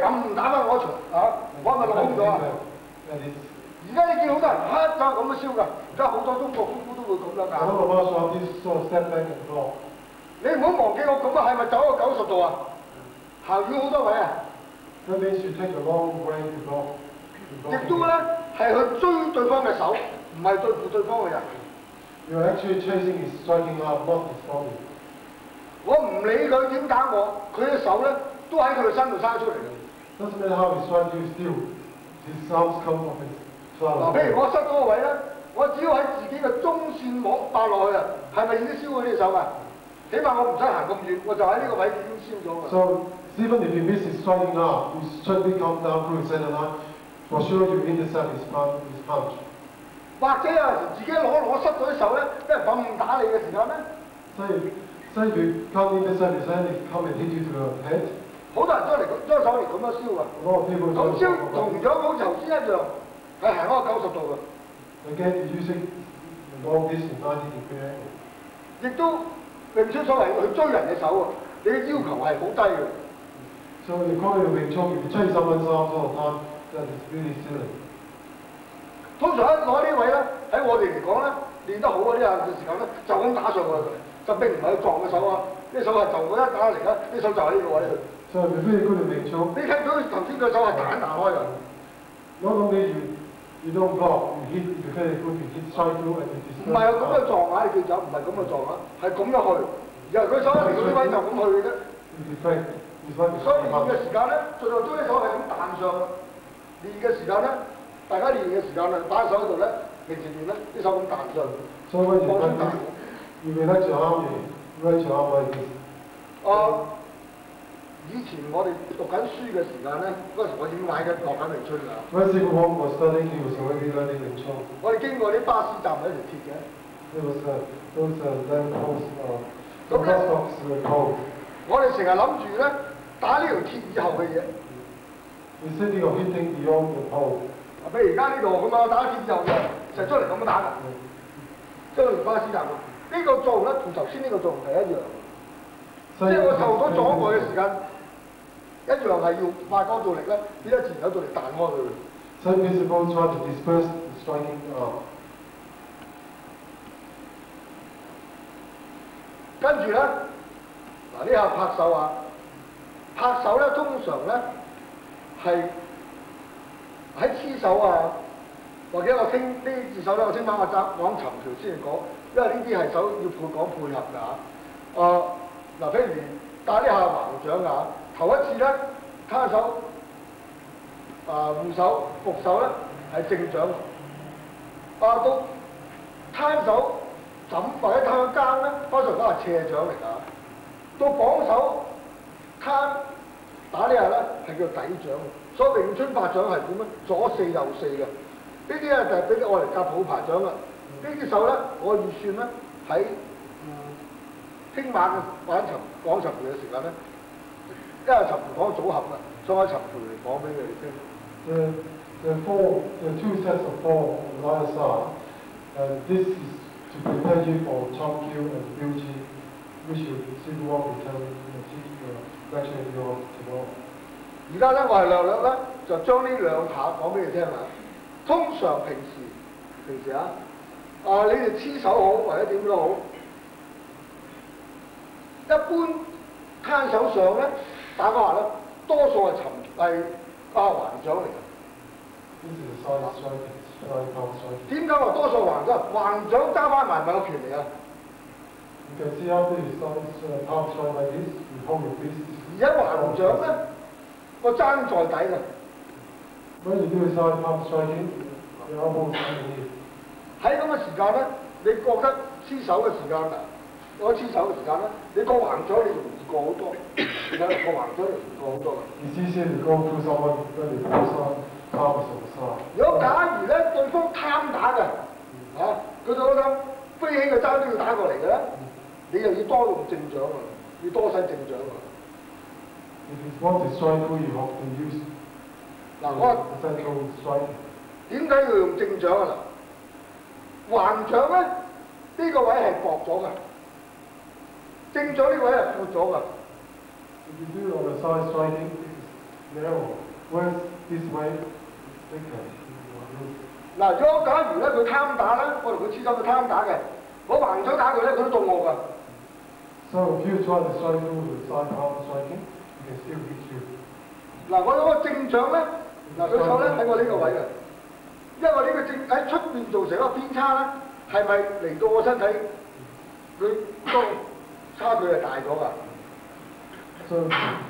咁打翻我一錘我係咪攞咗啊？而家你見好多人就係咁樣燒㗎，而家好多中國功夫都會咁樣㗎。你唔好忘記我咁啊，係咪走咗90度啊？行遠好多位啊！亦都咧係去追對方嘅手，唔係對付對方嘅人。我唔理佢點打我，佢嘅手咧都喺佢嘅身度生出嚟嘅。嗱，譬如我塞嗰個位咧，我只要喺自己嘅中線摸爆落去啊，係咪已經燒咗呢隻手啊？起碼我唔使行咁遠，我就喺呢個位已經燒咗㗎。 So even if you miss his striking out, you strictly come down through his center line. For sure, you intercept his punch. 或者有陣時自己攞塞咗啲手咧，俾人咁打你嘅時間咧。 So if you can't intercept his hand, he come and hit you to the head. 好多人將手嚟咁樣燒啊！咁燒同樣好似頭先一樣，係行嗰個90度嘅。 Again, using long distance 90 degree. 亦都並出所謂去追人嘅手啊！你嘅要求係好低嘅。 So you call it a wing chun, if you chase someone's arms all the time, that is really silly. 通常攞呢位咧，喺我哋嚟講咧，練得好嗰啲啊嘅時間咧，就咁打上去，就並唔係去撞嘅手啊！呢手係就咁一打嚟啦，呢手就喺呢個位去。 So if you really good at wing chun, 你睇到頭先佢手係彈開㗎。 Not only you don't block, you hit, if you very good, you hit straight through and you disperse. 唔係咁嘅撞下，你記住，唔係咁嘅撞下，係咁樣去。然後佢手嚟到呢位就咁去嘅啫。所以練嘅時間咧，盡量將啲手係咁彈上。練嘅時間咧，大家練嘅時間咧，擺喺手喺度咧，平時練咧，啲手咁彈上。 So when you relax your arm, you raise your arm like this. 以前我哋讀緊書嘅時間咧，嗰陣時我已經玩緊學緊詠春㗎。 When Stephen Wong was studying, he was already learning Wing Chun. 我哋經過啲巴士站有一條鐵嘅。 There was those lamp posts, the bus stops were cold. 我哋成日諗住咧打呢條鐵以後嘅嘢。 We're thinking of hitting beyond the pole. 譬如而家呢度咁啊，打鐵以後嘅，就出嚟咁樣打㗎。將條巴士站呢個作用咧，同頭先呢個作用係一樣。即係我受咗阻礙嘅時間，一樣係要發光做力咧，變咗自然有做力彈開佢。 Same principle, try to disperse the striking arm. 跟住咧，嗱呢下拍手啊，拍手咧通常咧係喺黐手啊，或者我聽呢字手咧，我聽晚我講尋條先嚟講，因為呢啲係手要配合㗎嚇。嗱，譬如打呢下橫掌啊，頭一次咧攤手護手伏手咧係正掌，到攤手枕或者攤更咧，通常都係斜掌嚟㗎。到綁手攤打呢下咧係叫底掌，所以詠春拍掌係點咧？左四右四嘅，呢啲咧就係俾我嚟夾普排掌啦。呢啲手咧我預算咧喺聽晚玩講尋條嘅時間咧，因為尋條講組合啦，所以我尋條嚟講俾你哋聽。 The two sets of four on either side. This is to prepare you for Chong Q and Biu Chi, which you Stephen Wong will tell lecture in your tomorrow. 而家咧我係略略咧就將呢兩下講俾你聽啦。通常平時啊，你哋黐手好或者點都好。一般攤手上咧打嗰下咧，多數係橫掌嚟嘅。點解話多數橫掌？橫掌揸翻埋唔係個拳嚟啊！而家橫掌咧，個爭在底嘅。喺咁嘅時間咧，你覺得黐手嘅時間啊？我黐手嘅時間咧，你過橫掌你容易過好多，你睇過橫掌容易過好多嘅。如果假如咧對方貪打嘅，佢就嗰陣飛起個踭都要打過嚟嘅咧，你又要多用正掌啊，要多使正掌啊。嗱，我點解要用正掌啊？嗱，橫掌咧呢個位係薄咗㗎。正掌呢位係闊咗㗎。 narrow, whereas this way is thicker. 嗱，如果假如咧佢貪打咧，我同佢黐手佢貪打嘅，我橫咗打佢咧，佢都中我㗎。 So if you try to strike through the side arm striking, you can still hit you. 嗱，我有個正掌咧，嗱佢手咧喺我呢個位嘅，因為呢個正喺出邊造成一個偏差咧，係咪嚟到我身體佢個差距係大咗㗎？ So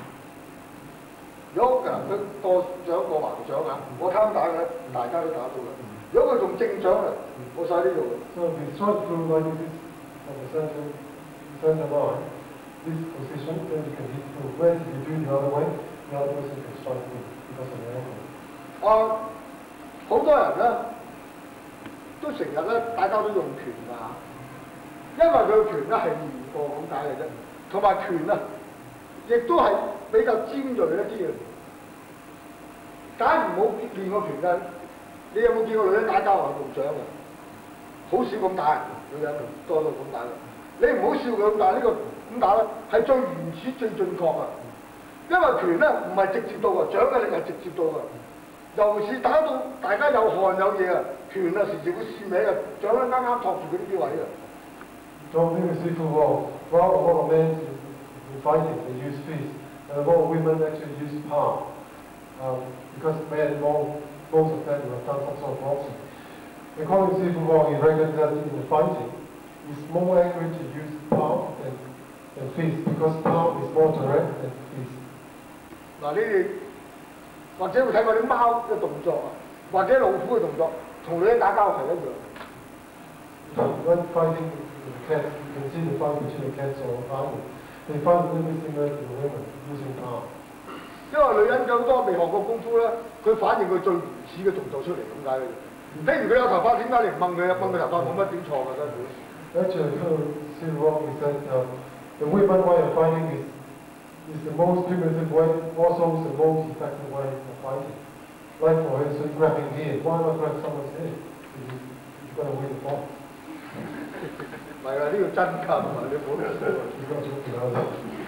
如果嗱佢過掌過橫掌啊，我貪打嘅，大家都打到嘅。如果佢仲正掌啊，我晒呢度。 So if you strike through like this from the center line, this position, then you can hit through. Whereas if you do it the other way, the other person can strike through because of the angle. 好多人咧都成日咧，大家都用拳㗎，因為佢嘅拳咧係練過咁解嘅啫，同埋拳啊，亦都係比較尖鋭一啲嘅。假如冇練過拳嘅，你有冇見過女人打交啊用掌啊？好少咁打，女人多到咁打嘅。你唔好笑佢咁打，呢個咁打咧係最原始、最準確啊！因為拳咧唔係直接到啊，掌嘅力係直接到啊。尤其是打到大家有汗有嘢啊，拳啊時時會跣歪啊，掌咧啱啱托住佢呢啲位啊。 Don't think we see football. While a lot of men in fighting they use fists, and a lot of women actually use palm. Because men, most of them have done some sort of boxing. According to football, he reckons that in the fighting, it's more accurate to use palm than fist because palm is more direct than fist. 嗱，你哋或者會睇過啲貓嘅動作啊，或者老虎嘅動作，同女人打交係一樣。 When fighting cats, you can see the fight between the cats or animals. They fight a little bit similar to the women using palm. 因為女人有好多未學過功夫咧，佢反應佢最原始嘅動作出嚟咁解嘅。譬如佢有頭髮，點解你唔掹佢啊？掹佢頭髮冇乜點錯㗎，根本。 Actually, see wrong is that the women way of fighting is the most primitive way, also the most effective way of fighting. Like for instance, grabbing head. Why not grab someone's head? You've got to win the fight. 唔係啊，呢個真㗎，唔係你冇講。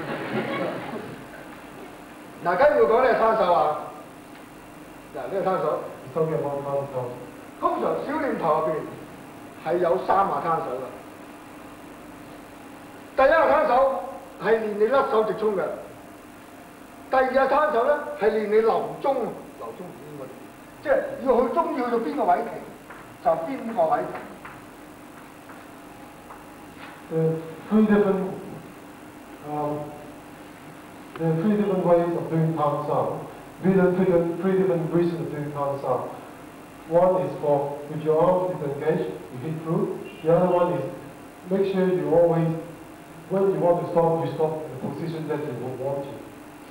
嗱，跟住講呢個攤手啊，嗱呢個攤手， 收嘅方法就通常小念頭入邊係有3下攤手嘅。第一下攤手係練你甩手直衝嘅，第二下攤手咧係練你留中邊個，即係要去中意去到邊個位停，就邊個位停。 There are three different ways of doing palm sound. Three different reasons of doing palm sound. One is for with your arms disengaged, you hit through. The other one is make sure you always, when you want to stop, you stop in the position that you would want to.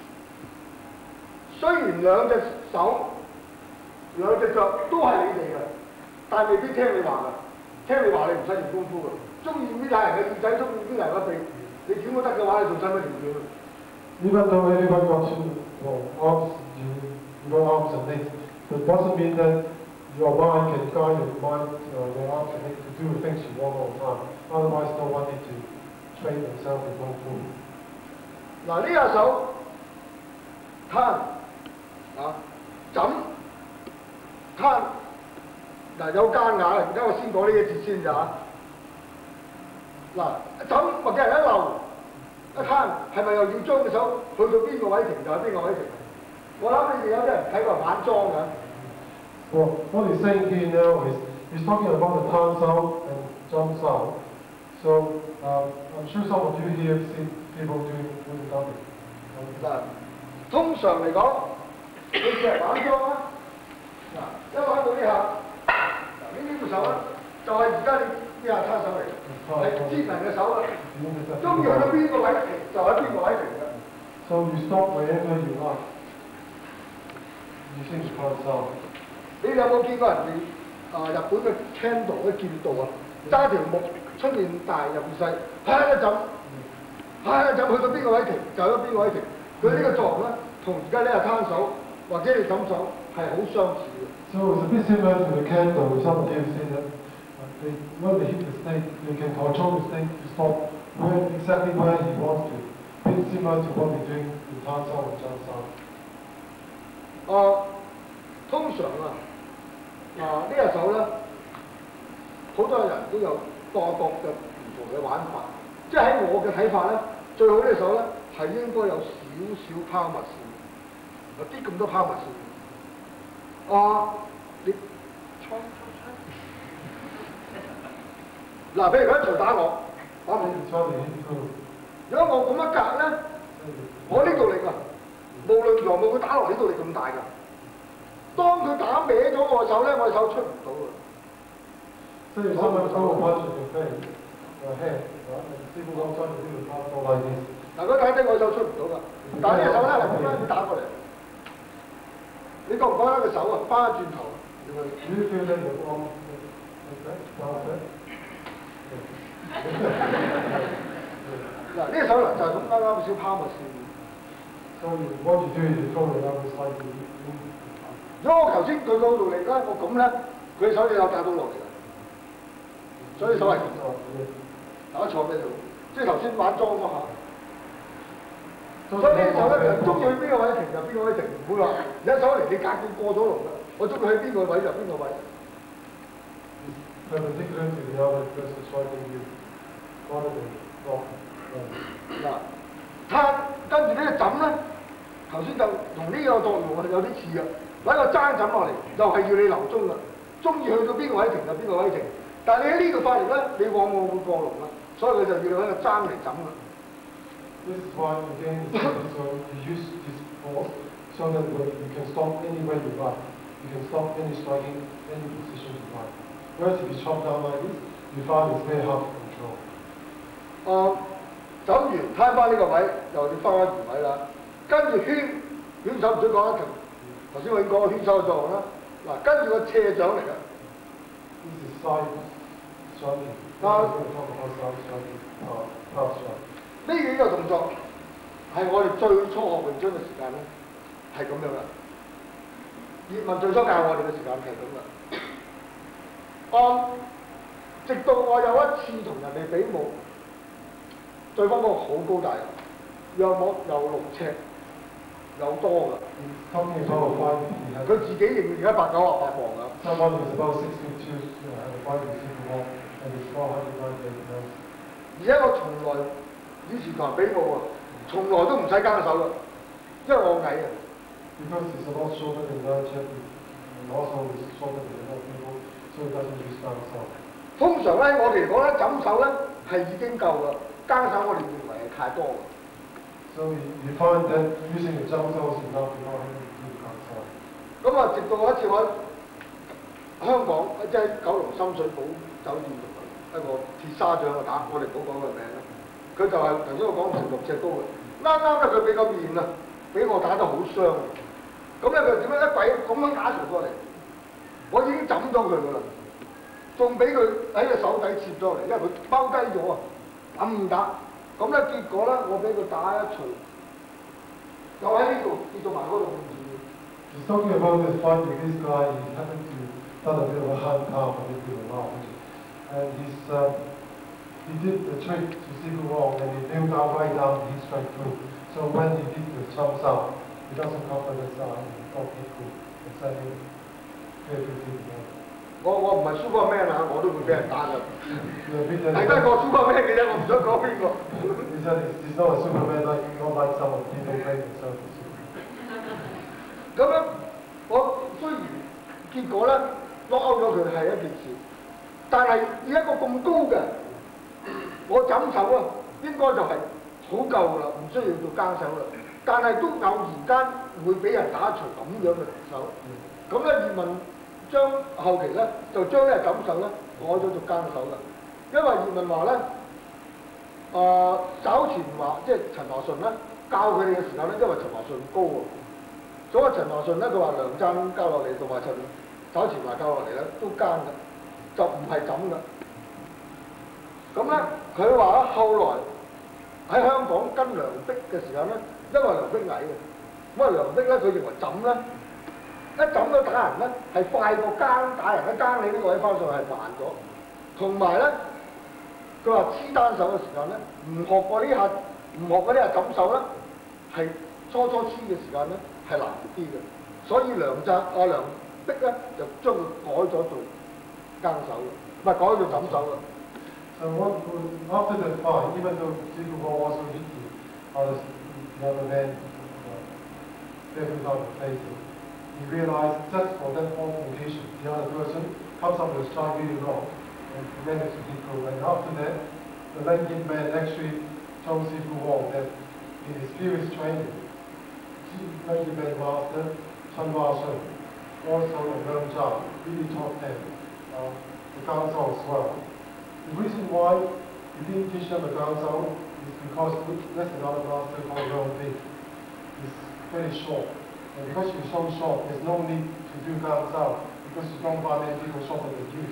雖然兩隻手、兩隻腳都係你哋嘅，但係未必聽你話㗎。聽你話你唔使練功夫㗎。中意邊睇人嘅耳仔，中意邊人嘅鼻，你點都得嘅話，你仲使乜練嘅？Even though everybody wants you, arms, you got arms and legs, but it doesn't mean that your mind can guide your mind, your arms and legs to do the things you want all the time. Otherwise, no one need to train themselves in kung fu. 嗱，呢下手攤啊，枕攤嗱有間牙，而家我先講呢一節先咋。嗱，枕或者係一流。一攤係咪又要將隻手去到邊個位停就喺邊個位停？我諗你哋有啲人睇過玩裝㗎。 Well, what he's saying here now is he's talking about the tan sound and jump sound. So I'm sure some of you here have seen people doing dubbing. 嗱，通常嚟講，你成日玩裝啦，嗱一玩到呢下，嗱呢副手咧就係而家你呢下攤手嚟。係知人嘅手啊，中意去到邊個位停就喺邊個位停嘅。 So you stop wherever you are. Using the palm sound. 你有冇見過人哋日本嘅 candle 嘅劍道啊？揸條木出面大入面細，一陣去到邊個位停就喺邊個位停。佢呢個作用咧，同而家呢個攤手或者你咁手係好相似嘅。 So it's a bit similar to the candle. Some of you have seen that. When they hit the snake, they can control the snake to stop exactly where he wants to. It's similar to what we're doing in Tan Sound and Chan Sound. 通常呢一手咧，好多人都有各嘅唔同嘅玩法。即係喺我嘅睇法咧，最好呢手咧係應該有少少拋物線，有啲咁多拋物線。你嗱，譬如佢一錘打我，如果我咁一格咧，我呢度力無論如何冇佢打落呢度力咁大㗎。當佢打歪咗我手咧，我手出唔到㗎。 So if someone throw a punch at your face, your head, right, and people don't try to do the punch go like this. 嗱，佢睇低我手出唔到㗎，但係呢隻手咧係咁樣佢打過嚟，你覺唔覺得個手翻轉頭？ Do you feel that your arm like that? Like that? 嗱，呢隻手就係咁啱啱少拋物線。 So what you do is you throw it out slightly. 如果我頭先舉到度力咧，我咁咧，佢手就有打到落嚟㗎。所以手係咁。打錯咩度？即係頭先玩裝嗰下。所以呢手咧就中意去邊個位停就邊個位停，唔會話有一手嚟你隔佢過咗龍㗎。我中意去邊個位就邊個位。 Perpendicular to the other person striking you. Rather than block. 嗱，跟住呢個枕咧，頭先就同呢個作用有啲似㗎。揾個爭枕落嚟，又係要你留中㗎。中意去到邊個位停就邊個位停。但係你喺呢度發力咧，你往往會過龍啦，所以佢就要你揾個爭嚟枕㗎。 This is why again so you use this force so that you can stop anywhere you like. You can stop any striking, any position you like. Whereas if you chop down like this, you find it's very hard to control. 走完攤翻呢個位，又要翻原位啦。跟住圈手唔使講一條，頭先我已經講過圈手嘅作用啦。嗱，跟住個斜掌嚟㗎。 This is side striking. Half strike. 呢幾個動作係我哋最初學詠春嘅時間咧，係咁樣㗎。葉問最初教我哋嘅時間係咁㗎。直到我有一次同人哋比武，對方嗰個好高大，約莫有6尺有多㗎。佢自己認而家198磅㗎。 Someone is about 6 feet 2 and fighting super wall and is 498 pounds. 而且我從來以前同人比武從來都唔使耕手㗎，因為我矮啊。 Because he's a lot shorter than that, and also is shorter than other people, so he doesn't use down so. 通常咧，我哋嚟講咧，枕手咧係已經夠㗎，耕手我哋認為係太多㗎。 So you find that using the jump cells is enough in order to do the count. 咁啊，直到有一次我喺香港，即係九龍深水埗酒店度一個鐵砂掌打，我哋唔好講個名啦。佢就係頭先我講成6尺高嘅，啱啱咧佢俾個面啊，俾我打得好傷。咁咧佢點樣一鬼咁樣打傳過嚟，我已經枕咗佢㗎啦，仲俾佢喺個手底切咗嚟，因為佢踎低咗啊，打唔打？咁咧結果咧，我俾佢打一錘，又喺呢度跌到埋嗰度。 He's talking about this fight with this guy. He happened to done a bit of a hand calf and a bit of a lounge, and he did the trick to Sifu Wong, and he kneeled down right down, he straight through. So when he did the jumps out, he doesn't cover the side, he got hit through, and sent him very quickly. 我唔係 Superman 啊，我都會俾人打㗎。係得個 Superman 嘅啫，我唔想講邊個。 He said he's not a Superman not like some of the people claim themselves as Superman. 咁樣我雖然結果咧攞勾咗佢係一件事，但係以一個咁高嘅，我枕手啊應該就係好夠㗎啦，唔需要做耕手啦。但係都偶然間會俾人打一錘咁樣嘅手。咁咧葉問將後期咧就將呢個枕手咧改咗做耕手啦，因為葉問話咧稍前話即係陳華順咧教佢哋嘅時間咧，因為陳華順高喎。所以陳華順咧，佢話梁贊交落嚟同埋稍前華交落嚟咧都奸嘅，就唔係枕嘅。咁咧，佢話咧後來喺香港跟梁璧嘅時間咧，因為梁璧矮嘅，咁啊梁璧咧佢認為枕咧一枕到打人咧係快過耕打人，一耕你呢個位翻上係慢咗。同埋咧，佢話黐單手嘅時間咧，唔學過呢下，唔學嗰啲係枕手咧，係初黐嘅時間咧。係難啲嘅， 所以梁璧咧就將佢改咗做更手嘅，唔係改咗做枕手嘅。 So after the fight, even though Sifu Wong also hit the other man every time he faced him, he realized just for that one occasion, the other person comes up with a strike really long and managed to hit goal. And after that, the lanky man actually told Sifu Wong that in his previous training, lanky man master Chen Wa-sheng also and Ren Zhang really taught him the Gangsao as well. The reason why he didn't teach them the Gangsao is because there's another master called Ren Bi. He's very short. And because you're so short, there's no need to do Gangsao because you don't find any people shorter than you.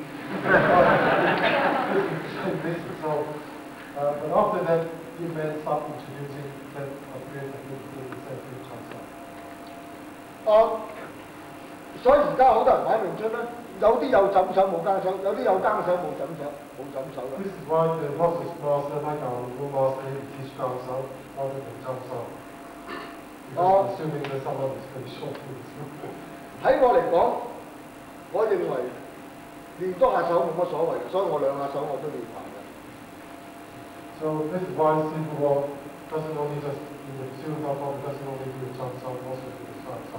So, but after that, you men start introducing that upgrade technique in the same Gangsao. 所以而家好多人玩詠春咧，有啲有枕手冇更手，有啲有更手冇枕手嘅。 This is why the Moses master, like our Wu master, he teach Gangsao rather than Gangsao. Because assuming that someone is very short. 喺我嚟講，我認為練多下手冇乜所謂嘅，所以我兩下手我都練埋嘅。 So this is why Sifu Wong doesn't only just in the Sifu Wong doesn't only do the Gangsao, also do the Gangsao.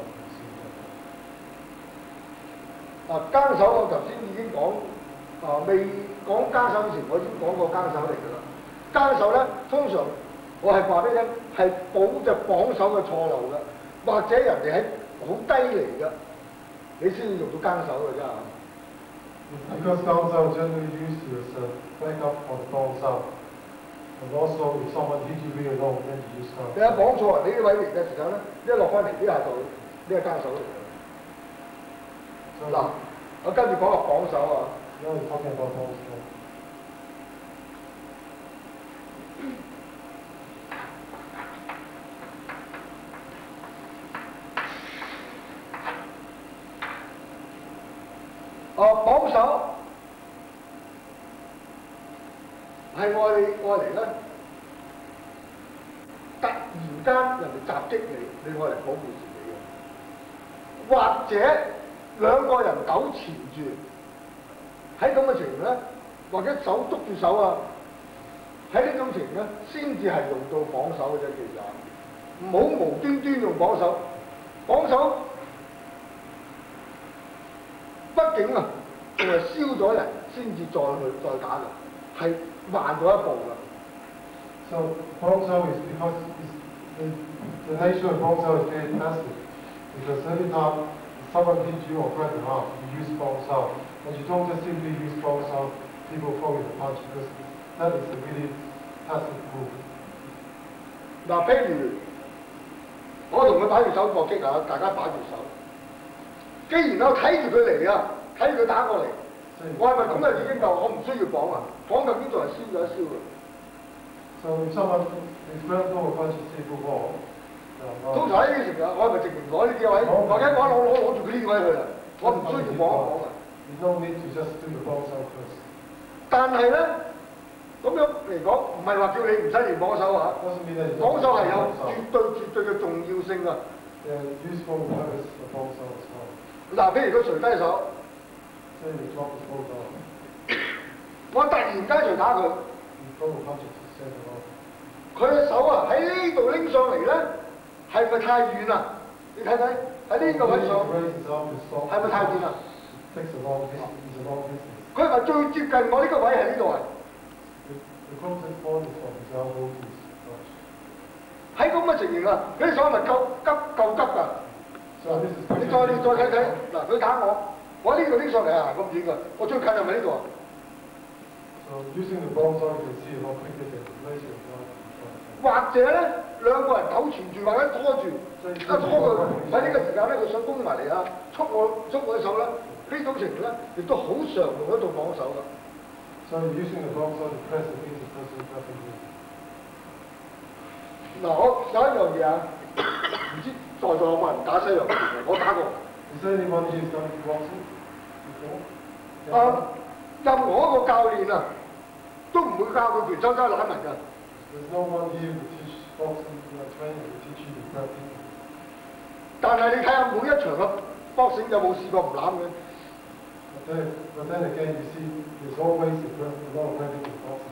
更手我頭先已經講，未講更手之前，我已經講過更手嚟㗎啦。更手咧，通常我係話俾你聽，係補隻綁手嘅錯漏嘅，或者人哋喺好低嚟嘅，你先至用到更手嘅啫。 Because Gangsao generally used as a backup for the Gangsao, and also if someone hit you really low, then you use Gangsao. 你一綁錯人哋呢位嚟嘅時候咧，一落翻嚟呢下就呢個更手嚟嘅。嗱，我跟住講個綁手啊。 Now we're talking about Gangsao. 綁手係愛嚟咧，突然間人哋襲擊你，你愛嚟保護自己嘅，或者兩個人糾纏住，喺咁嘅情形咧，或者手捉住手啊，喺呢種情形咧，先至係用到綁手嘅啫，其實唔好無端端用綁手，綁手。畢竟啊，仲係燒咗人先至再打嘅，係慢咗一步嘅。 So Gangsao is because the nature of Gangsao is very passive. Because every time someone hits you or threatens harm, you use Gangsao. And you don't just simply use Gangsao, people throw you the punch because that is a really passive move. 嗱，譬如我同佢擺住手搏擊啊，大家擺住手。既然我睇住佢嚟啊，睇住佢打過嚟，我係咪咁就已經夠？我唔需要綁啊，綁就邊度係燒咗一燒嘅。 So if someone is grabbed over punches Sifu Wong, 通常喺呢啲情況，我係咪直情攞呢啲位，或者我攞住佢呢啲位去啊？我唔需要綁啊。 You don't need to just do the Gangsao first. 但係咧，咁樣嚟講，唔係話叫你唔使練綁手啊。綁手係有絕對嘅重要性啊。 Useful purpose of Gangsao as well. 嗱，譬如佢垂低手，我突然間就打佢，佢嘅手啊喺呢度拎上嚟咧，係咪太遠啊？你睇睇喺呢個位上，係咪太遠啊？佢係咪最接近我呢個位係呢度啊？喺咁嘅情形啊，佢啲手係咪夠急㗎？你再睇睇，嗱佢打我呢度拎上嚟啊咁遠㗎，我最近係咪呢度啊？或者咧兩個人糾纏住或者拖住，一拖佢喺呢個時間咧，佢想攻埋嚟啊，捉我手咧，呢種情形咧，亦都好常用得到綁手㗎。嗱，我有一樣嘢啊，唔知在座有冇人打西洋拳嘅？我打過。任何一個教練啊，都唔會教佢拳周攬人㗎。 There's no one here to teach boxing training to teach you to grab people. 但係你睇下每一場嘅 boxing 有冇試過唔攬嘅？ But then again, you see, there's always a lot of women in boxing.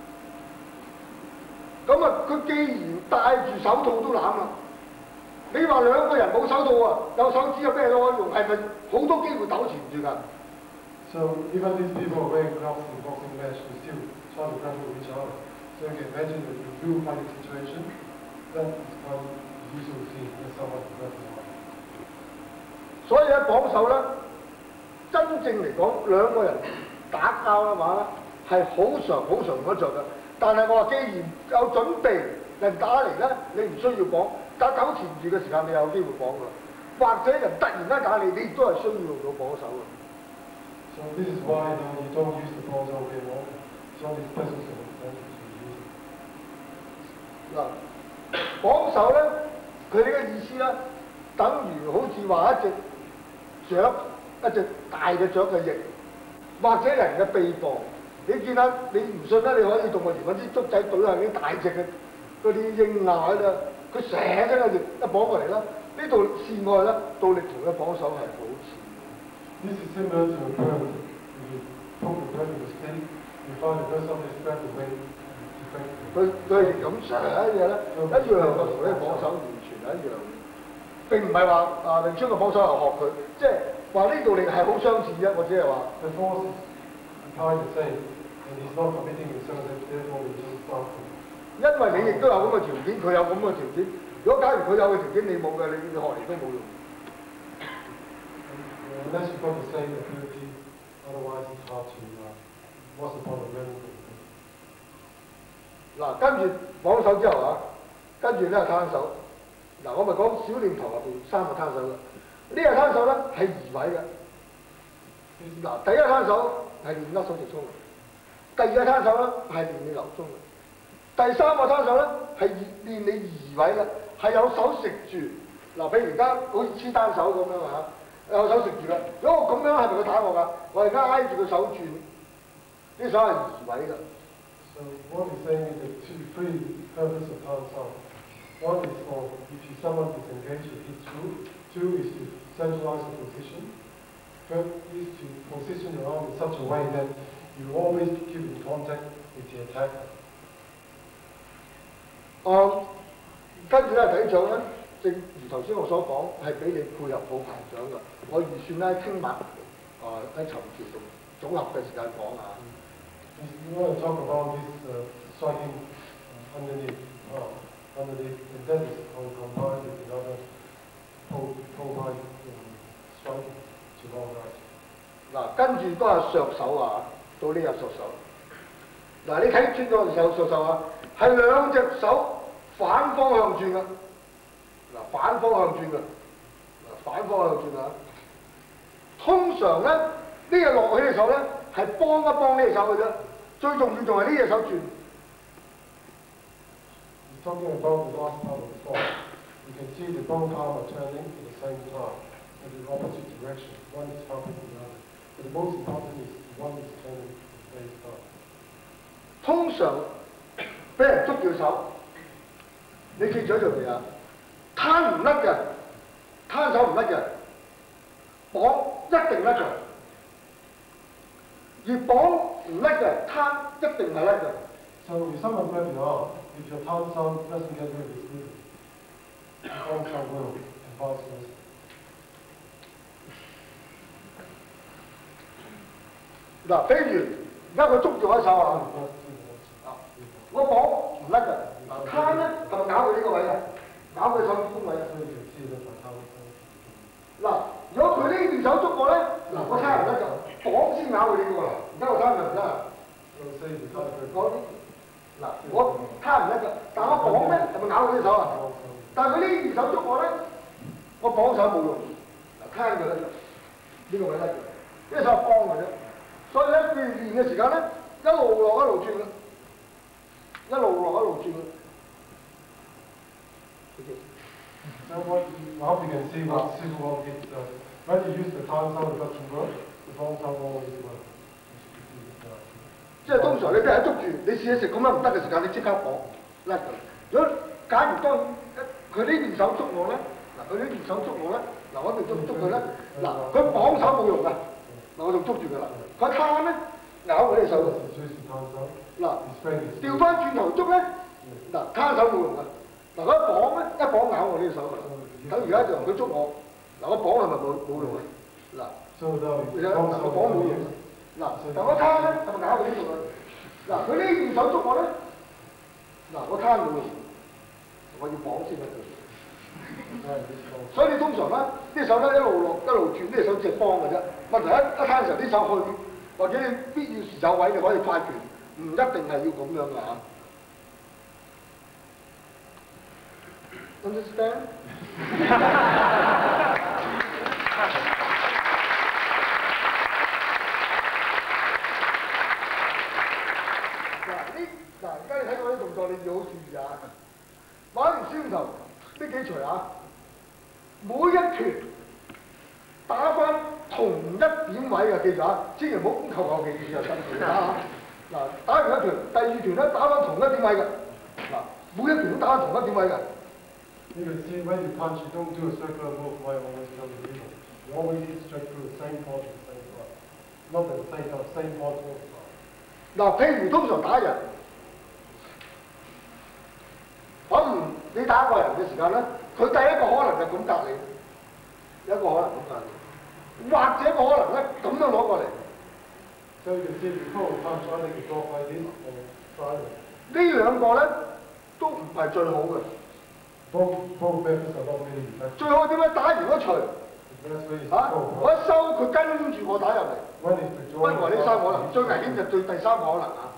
咁啊，佢既然戴住手套都攬啦，你話兩個人冇手套啊，有手指有咩攞用？係咪好多機會糾纏住㗎？ So even these people are wearing gloves in the boxing match, they still try to grapple with each other. So you can imagine that in a real fighting situation, that is one usual scene when someone grabs one. 所以喺榜首咧，真正嚟講兩個人打交嘅話咧，係好常嗰着嘅。但係我話，既然有準備，人打嚟咧，你唔需要綁，打糾纏住嘅時間，你有機會綁㗎。或者人突然間打你，你亦都係需要用到綁手嘅。 So this is why you don't use the balls all day long. It's only special circumstances you use it. 嗱，綁手咧，佢呢個意思咧，等於好似話一隻雀，一隻大嘅雀嘅翼，或者人嘅臂膀。你見下，你唔信咧，你可以動物園嗰啲竹仔隊下啲大隻嘅嗰啲鷹啊喺度，佢成隻嘅翼一綁過嚟啦。呢度線外咧，倒力同嘅綁手係好似。 This is similar to a bird. If you poke the bird with a stick, you find the bird suddenly spread the wing and 佢係咁成一樣咧，一樣嘅同啲綁手完全係一樣。並唔係話詠春嘅綁手又學佢，即係話呢度力係好相似啫。我只係話。 The force is entirely the same, and he's not committing himself, therefore we just start from. 因為你亦都有咁嘅條件，佢有咁嘅條件。如果假如佢有嘅條件，你冇嘅，你學嚟都冇用。 Unless you've got the same ability, otherwise it's hard to. What's the point of learning? 嗱，跟住綁手之後啊，跟住咧攤手。嗱，我咪講小念頭入邊三個攤手嘅。呢個攤手咧係移位嘅。嗱，第一個攤手係練握手直衝嘅，第二個攤手咧係練你流中嘅，第三個攤手咧係練你移位嘅，係有手食住。嗱，譬如而家好似黐單手咁樣嚇。 有手食住啦，如果我咁樣係咪佢打我㗎？我而家挨住個手轉，呢手係移位㗎。 So what he's saying is the three purposes of Tan San. One is for if someone is engaged with hit through. Two is to centralize the position. Third is to position your arm in such a way that you always keep in contact with the attacker. 跟住咧第一獎咧。 正如頭先我所講，係俾你配合好排獎㗎。我預算咧，聽晚喺尋條同總合嘅時間講下。 You want to talk about this striking underneath, and that is combined with another pole striking to long rise. 嗱，跟住都係削手啊！到呢日削手。嗱，你睇穿咗嘅時候削手啊，係兩隻手反方向轉㗎。 嗱，反方向轉㗎，反方向轉啊！通常咧，呢隻落起嘅手咧，係幫一幫呢隻手嘅啫，最重要仲係呢隻手轉。 Talking about the last part of the fall, you can see the both arms are turning at the same time, in the opposite direction. One is helping the other. But the most important is one is turning at the same time. 通常俾人捉住手，你記住一樣嘢啊！ 攤唔甩嘅，攤手唔甩嘅，綁一定甩嘅。而綁唔甩嘅，攤一定係甩嘅。 So if someone grabs your arm, if your Tan San doesn't get rid of his movement, the Tan San will, and vice versa. 嗱，譬如而家佢捉住我手啊，我綁唔甩嘅，攤咧係咪咬佢呢個位啊？ 搞佢手指公位啊！嗱，如果佢呢邊手捉我咧，嗱我差唔得就綁先咬佢呢個啦。而家我差唔得啊！嗱，我差唔得㗎，但我綁咧係咪咬佢啲手啊？但係佢呢邊手捉我咧，我綁手冇用。嗱，攤佢咧，呢個位甩嘅，呢手係幫嘅啫。所以咧，佢練嘅時間咧，一路落一路轉嘅，一路落一路轉嘅。 So what I hope you can see what Sifu did. When you use the Tan San reduction work, the Tan San always works. 即係通常你俾人捉住，你試一食咁樣唔得嘅時間，你即刻綁甩佢。如果假如當佢呢邊手捉我咧，嗱佢啲二手捉我咧，嗱我哋捉佢咧，嗱佢綁手冇用㗎，嗱我仲捉住佢啦，佢攤咧咬我隻手。嗱調翻轉頭捉咧，嗱攤手冇用㗎，嗱佢一綁咬我呢隻手，等而家就佢捉我，嗱我綁係咪冇用啊？嗱，其實我綁冇用。嗱，但我攤咧係咪咬佢呢度啊？嗱佢呢二手捉我咧，嗱我攤冇用，我要綁先得㗎。所以你通常咧，啲手咧一路落一路轉，呢隻手只幫嘅啫。問題一攤嘅時候，啲手去，或者你必要時走位，你可以快拳，唔一定係要咁樣㗎嚇。Understand？ 嗱，而家你睇我啲動作，你要好注意啊！玩完先頭呢幾錘啊，每一拳打翻同一點位嘅，記住啊！千祈唔好求其就得啊！嗱，打完一拳，第二拳咧打翻同一點位嘅，嗱，每一拳都打翻同一點位嘅。 You can see when you punch, you don't do a circular move right always come to the middle. You always hit straight through the same point at the same time. Not at the same time, same point all the time. 嗱，譬如通常打人，你打一個人嘅時間咧，佢第一個可能就咁隔你，有一個可能咁隔你，或者一個可能咧咁樣攞過嚟。 So you can see before we punch, I think you go like this or sideways. 呢兩個咧都唔係最好嘅。 Both methods are not really effective. 最好點樣打完嗰錘？我一收佢跟住我打入嚟。不過呢三個可能，最危險就第三個可能啊！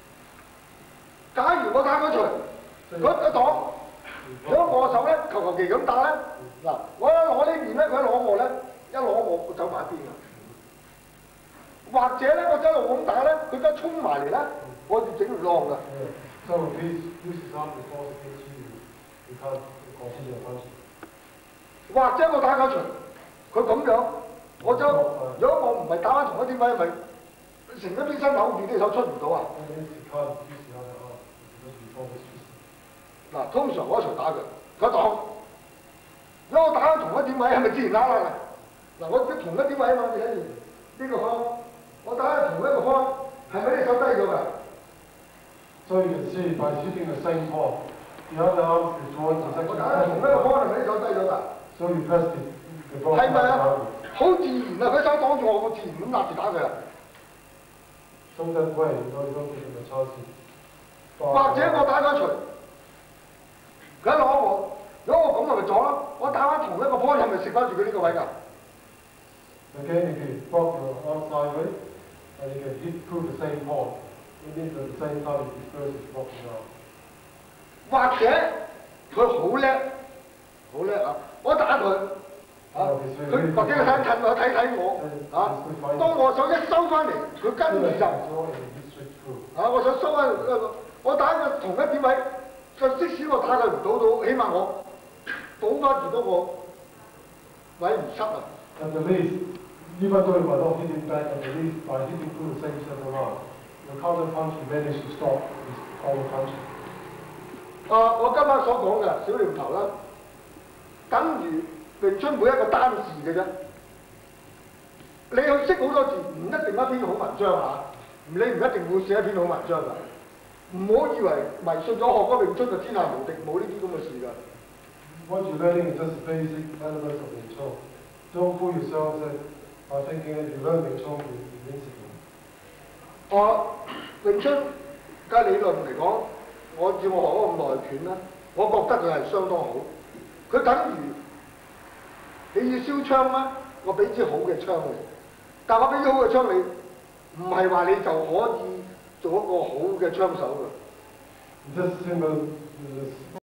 假如我打嗰錘，佢一擋，如果我手咧求其咁打咧，嗱，我一攞呢邊咧，佢一攞我咧，一攞我走埋一邊㗎。或者咧，我一路咁打咧，佢一衝埋嚟咧，我就整條浪㗎。 So this is how the force hits you. You can't continue punching. 或者我打嗰錘，佢咁樣，我就如果我唔係打翻同一點位，咪成一邊身扭住啲手出唔到啊！嗱，通常我一錘打佢，佢擋。如果我打翻同一點位，係咪自然拉啦？嗱，我同一點位啊嘛，你睇住呢個方，我打翻同一個方，係咪你手低咗㗎？ So you can see by hitting the same point, the other arm is towards the second. 我打翻同一個方，係咪你手低咗㗎？ So you press the ball. 係咪啊？好自然啊！佢手擋住我，我自然咁立住打佢啊！ So that way, you don't give him a chance to. 或者我打嗰錘，佢攞我，如果我咁咪撞咯。我打翻同一個 point 係咪食翻住佢呢個位㗎？ Again, if you block your arm sideways, and you can hit through the same point, it means at the same time you first is blocking your arm. 或者佢好叻，好叻啊！我打佢。 佢或者佢睇我睇我，當我手一收翻嚟，佢跟住就我想收翻我打個同一點位，就即使我打佢唔到，起碼我補翻住嗰個位唔塞啊。 At the least, even though you might not hit him back, at the least by hitting through the same center line, your counter punch you manage to stop this counter punch. 我今晚所講嘅小念頭啦，等於。 詠春每一個單字嘅啫，你去識好多字，唔一定一篇好文章嚇，你唔一定會寫一篇好文章㗎。唔好以為迷信咗學嗰詠春就天下無敵，冇呢啲咁嘅事㗎。 What you're learning is just the basic elements of Wing Chun. Don't fool yourself by thinking that you learn Wing Chun is invincible. 詠春嘅理論嚟講，我照我學咗咁耐拳啦，我覺得佢係相當好。佢等於 你要燒槍嗎？我俾支好嘅槍你，但我俾支好嘅槍你，唔係話你就可以做一個好嘅槍手㗎。